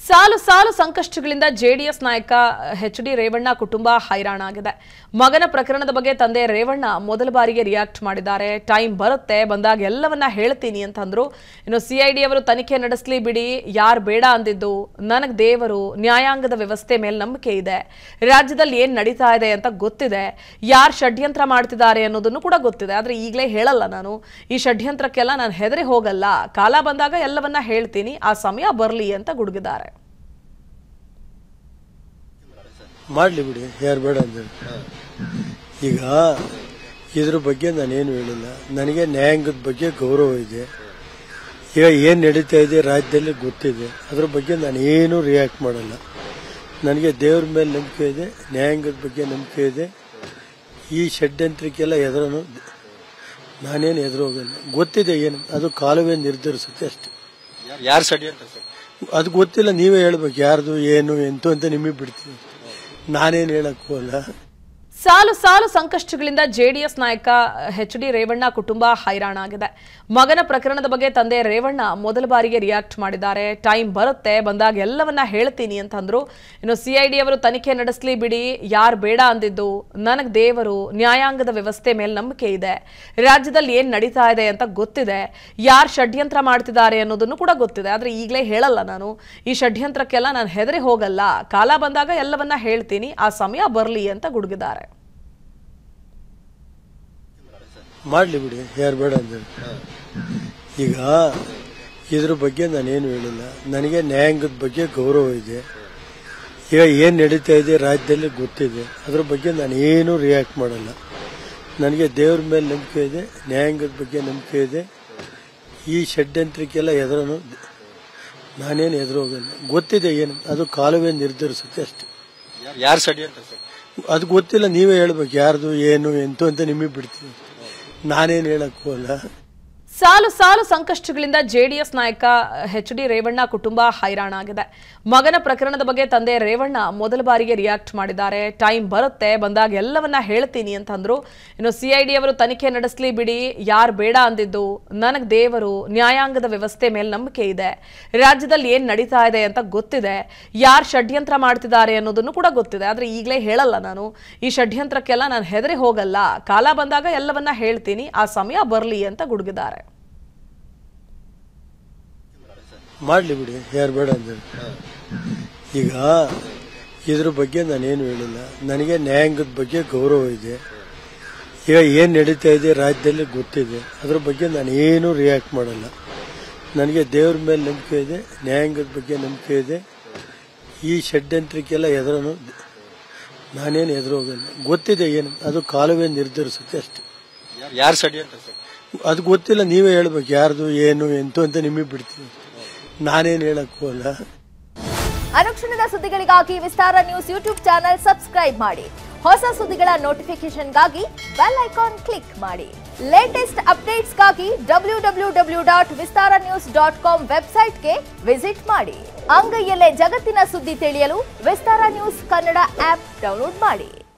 ಸಾಲು ಸಾಲು ಸಂಕಷ್ಟಗಳಿಂದ ಜೆಡಿಎಸ್ ನಾಯಕ ಎಚ್.ಡಿ. ರೇವಣ್ಣ ಕುಟುಂಬ ಹೈರಾಣಾಗಿದೆ. ಮಗನ ಪ್ರಕರಣದ ಬಗ್ಗೆ ತಂದೆ ರೇವಣ್ಣ ಮೊದಲ ಬಾರಿಗೆ ರಿಯಾಕ್ಟ್ ಮಾಡಿದ್ದಾರೆ. ಟೈಮ್ ಬರುತ್ತೆ, ಬಂದಾಗ ಎಲ್ಲವನ್ನ ಹೇಳ್ತೀನಿ ಅಂತಂದ್ರು. ಇನ್ನು ಸಿಐಡಿ ಅವರು ತನಿಖೆ ನಡೆಸಲಿ ಬಿಡಿ, ಯಾರು ಬೇಡ ಅಂದಿದ್ದು, ನನಗೆ ದೇವರು ನ್ಯಾಯಾಂಗದ ವ್ಯವಸ್ಥೆ ಮೇಲೆ ನಂಬಿಕೆ ಇದೆ, ರಾಜ್ಯದಲ್ಲಿ ಏನು ನಡೀತಾ ಇದೆ ಅಂತ ಗೊತ್ತಿದೆ, ಯಾರು ಷಡ್ಯಂತ್ರ ಮಾಡ್ತಿದ್ದಾರೆ ಅನ್ನೋದನ್ನು ಕೂಡ ಗೊತ್ತಿದೆ. ಆದ್ರೆ ಈಗಲೇ ಹೇಳಲ್ಲ, ನಾನು ಈ ಷಡ್ಯಂತ್ರಕ್ಕೆಲ್ಲ ನಾನು ಹೆದರಿ ಹೋಗಲ್ಲ, ಕಾಲ ಬಂದಾಗ ಎಲ್ಲವನ್ನ ಹೇಳ್ತೀನಿ, ಆ ಸಮಯ ಬರಲಿ ಅಂತ ಗುಡುಗಿದ್ದಾರೆ. ಮಾಡಲಿ ಬಿಡಿ, ಯಾರು ಬೇಡ ಅಂದ್ರೆ. ಈಗ ಇದ್ರ ಬಗ್ಗೆ ನಾನೇನು ಹೇಳಿಲ್ಲ. ನನಗೆ ನ್ಯಾಯಾಂಗದ ಬಗ್ಗೆ ಗೌರವ ಇದೆ. ಈಗ ಏನು ನಡೀತಾ ಇದೆ ರಾಜ್ಯದಲ್ಲಿ ಗೊತ್ತಿದೆ. ಅದ್ರ ಬಗ್ಗೆ ನಾನೇನು ರಿಯಾಕ್ಟ್ ಮಾಡಲ್ಲ. ನನಗೆ ದೇವ್ರ ಮೇಲೆ ನಂಬಿಕೆ ಇದೆ, ನ್ಯಾಯಾಂಗದ ಬಗ್ಗೆ ನಂಬಿಕೆ ಇದೆ. ಈ ಷಡ್ಯಂತ್ರಕ್ಕೆಲ್ಲ ಎದುರನು ನಾನೇನು ಎದುರೋಗಲ್ಲ. ಗೊತ್ತಿದೆ ಏನು, ಅದು ಕಾಲವೇ ನಿರ್ಧರಿಸುತ್ತೆ ಅಷ್ಟೇ. ಯಾರು ಷಡ್ಯಂತ್ರ ಅದು ಗೊತ್ತಿಲ್ಲ, ನೀವೇ ಹೇಳ್ಬೇಕು ಯಾರ್ದು ಏನು ಎಂತು ಅಂತ ನಿಮಗೆ ಬಿಡ್ತೀನಿ. ನಾನೇನು ಹೇಳಕ್ ಹೋಗಲ್ಲ. ಸಾಲು ಸಾಲು ಸಂಕಷ್ಟಗಳಿಂದ ಜೆಡಿಎಸ್ ನಾಯಕ ಎಚ್.ಡಿ. ರೇವಣ್ಣ ಕುಟುಂಬ ಹೈರಾಣಾಗಿದೆ. ಮಗನ ಪ್ರಕರಣದ ಬಗ್ಗೆ ತಂದೆ ರೇವಣ್ಣ ಮೊದಲ ಬಾರಿಗೆ ರಿಯಾಕ್ಟ್ ಮಾಡಿದ್ದಾರೆ. ಟೈಮ್ ಬರುತ್ತೆ, ಬಂದಾಗ ಎಲ್ಲವನ್ನ ಹೇಳ್ತೀನಿ ಅಂತಂದ್ರು. ಇನ್ನು ಸಿಐಡಿ ಅವರು ತನಿಖೆ ನಡೆಸಲಿ ಬಿಡಿ, ಯಾರು ಬೇಡ ಅಂದಿದ್ದು, ನನಗೆ ದೇವರು ನ್ಯಾಯಾಂಗದ ವ್ಯವಸ್ಥೆ ಮೇಲೆ ನಂಬಿಕೆ ಇದೆ, ರಾಜ್ಯದಲ್ಲಿ ಏನು ನಡೀತಾ ಇದೆ ಅಂತ ಗೊತ್ತಿದೆ, ಯಾರು ಷಡ್ಯಂತ್ರ ಮಾಡ್ತಿದ್ದಾರೆ ಅನ್ನೋದನ್ನು ಕೂಡ ಗೊತ್ತಿದೆ. ಆದ್ರೆ ಈಗಲೇ ಹೇಳಲ್ಲ, ನಾನು ಈ ಷಡ್ಯಂತ್ರಕ್ಕೆಲ್ಲ ನಾನು ಹೆದರಿ ಹೋಗಲ್ಲ, ಕಾಲ ಬಂದಾಗ ಎಲ್ಲವನ್ನ ಹೇಳ್ತೀನಿ, ಆ ಸಮಯ ಬರಲಿ ಅಂತ ಗುಡುಗಿದ್ದಾರೆ. ಮಾಡಲಿ ಬಿಡಿ, ಯಾರು ಬೇಡ ಅಂದ್ರೆ. ಈಗ ಇದ್ರ ಬಗ್ಗೆ ನಾನೇನು ಹೇಳಿಲ್ಲ. ನನಗೆ ನ್ಯಾಯಾಂಗದ ಬಗ್ಗೆ ಗೌರವ ಇದೆ. ಈಗ ಏನು ನಡೀತಾ ಇದೆ ರಾಜ್ಯದಲ್ಲಿ ಗೊತ್ತಿದೆ. ಅದ್ರ ಬಗ್ಗೆ ನಾನೇನು ರಿಯಾಕ್ಟ್ ಮಾಡಲ್ಲ. ನನಗೆ ದೇವ್ರ ಮೇಲೆ ನಂಬಿಕೆ ಇದೆ, ನ್ಯಾಯಾಂಗದ ಬಗ್ಗೆ ನಂಬಿಕೆ ಇದೆ. ಈ ಷಡ್ಯಂತ್ರಕ್ಕೆಲ್ಲ ಎದುರನು ನಾನೇನು ಎದುರೋಗಲ್ಲ. ಗೊತ್ತಿದೆ ಏನು, ಅದು ಕಾಲವೇ ನಿರ್ಧರಿಸುತ್ತೆ ಅಷ್ಟೇ. ಯಾರು ಷಡ್ಯಂತ್ರ ಅದು ಗೊತ್ತಿಲ್ಲ, ನೀವೇ ಹೇಳ್ಬೇಕು ಯಾರ್ದು ಏನು ಎಂತು ಅಂತ ನಿಮಗೆ ಬಿಡ್ತೀನಿ. ನಾನೇನು ಹೇಳಕ್ ಹೋಗಲ್ಲ. ಸಾಲು ಸಾಲು ಸಂಕಷ್ಟಗಳಿಂದ ಜೆಡಿಎಸ್ ನಾಯಕ ಎಚ್.ಡಿ. ರೇವಣ್ಣ ಕುಟುಂಬ ಹೈರಾಣಾಗಿದೆ. ಮಗನ ಪ್ರಕರಣದ ಬಗ್ಗೆ ತಂದೆ ರೇವಣ್ಣ ಮೊದಲ ಬಾರಿಗೆ ರಿಯಾಕ್ಟ್ ಮಾಡಿದ್ದಾರೆ. ಟೈಮ್ ಬರುತ್ತೆ, ಬಂದಾಗ ಎಲ್ಲವನ್ನ ಹೇಳ್ತೀನಿ ಅಂತಂದ್ರು. ಇನ್ನು ಸಿಐಡಿ ಅವರು ತನಿಖೆ ನಡೆಸಲಿ ಬಿಡಿ, ಯಾರು ಬೇಡ ಅಂದಿದ್ದು, ನನಗೆ ದೇವರು ನ್ಯಾಯಾಂಗದ ವ್ಯವಸ್ಥೆ ಮೇಲೆ ನಂಬಿಕೆ ಇದೆ, ರಾಜ್ಯದಲ್ಲಿ ಏನು ನಡೀತಾ ಇದೆ ಅಂತ ಗೊತ್ತಿದೆ, ಯಾರು ಷಡ್ಯಂತ್ರ ಮಾಡ್ತಿದ್ದಾರೆ ಅನ್ನೋದನ್ನು ಕೂಡ ಗೊತ್ತಿದೆ. ಆದ್ರೆ ಈಗಲೇ ಹೇಳಲ್ಲ, ನಾನು ಈ ಷಡ್ಯಂತ್ರಕ್ಕೆಲ್ಲ ನಾನು ಹೆದರಿ ಹೋಗಲ್ಲ, ಕಾಲ ಬಂದಾಗ ಎಲ್ಲವನ್ನ ಹೇಳ್ತೀನಿ, ಆ ಸಮಯ ಬರಲಿ ಅಂತ ಗುಡುಗಿದ್ದಾರೆ. ಮಾಡಲಿ ಬಿಡಿ, ಯಾರು ಬೇಡ ಅಂದ್ರೆ. ಈಗ ಇದ್ರ ಬಗ್ಗೆ ನಾನೇನು ಹೇಳಿಲ್ಲ. ನನಗೆ ನ್ಯಾಯಾಂಗದ ಬಗ್ಗೆ ಗೌರವ ಇದೆ. ಈಗ ಏನು ನಡೀತಾ ಇದೆ ರಾಜ್ಯದಲ್ಲಿ ಗೊತ್ತಿದೆ. ಅದ್ರ ಬಗ್ಗೆ ನಾನೇನು ರಿಯಾಕ್ಟ್ ಮಾಡಲ್ಲ. ನನಗೆ ದೇವ್ರ ಮೇಲೆ ನಂಬಿಕೆ ಇದೆ, ನ್ಯಾಯಾಂಗದ ಬಗ್ಗೆ ನಂಬಿಕೆ ಇದೆ. ಈ ಷಡ್ಯಂತ್ರಕ್ಕೆಲ್ಲ ಎದುರನು ನಾನೇನು ಎದುರೋಗಲ್ಲ. ಗೊತ್ತಿದೆ ಏನು, ಅದು ಕಾಲವೇ ನಿರ್ಧರಿಸುತ್ತೆ ಅಷ್ಟೇ. ಯಾರು ಷಡ್ಯಂತ್ರ ಅದು ಗೊತ್ತಿಲ್ಲ, ನೀವೇ ಹೇಳ್ಬೇಕು ಯಾರ್ದು ಏನು ಎಂತು ಅಂತ ನಿಮಗೆ ಬಿಡ್ತೀನಿ. ನಾನೇನು ಹೇಳಕ್ ಹೋಗಲ್ಲ. ಅನುಕ್ಷಣದ ಸುದ್ದಿಗಳಿಗಾಗಿ Vistara news YouTube channel subscribe ಮಾಡಿ. ಹೊಸ ಸುದ್ದಿಗಳ ನೋಟಿಫಿಕೇಶನ್ಗಾಗಿ ಬೆಲ್ ಐಕಾನ್ ಕ್ಲಿಕ್ ಮಾಡಿ. ಲೇಟೆಸ್ಟ್ ಅಪ್ಡೇಟ್ಸ್ಗಾಗಿ www.vistaranews.com ವೆಬ್ಸೈಟ್ಗೆ ವಿಸಿಟ್ ಮಾಡಿ. ಅಂಗೈಯಲ್ಲೇ ಜಗತ್ತಿನ ಸುದ್ದಿ ತಿಳಿಯಲು Vistara news Kannada app download ಮಾಡಿ.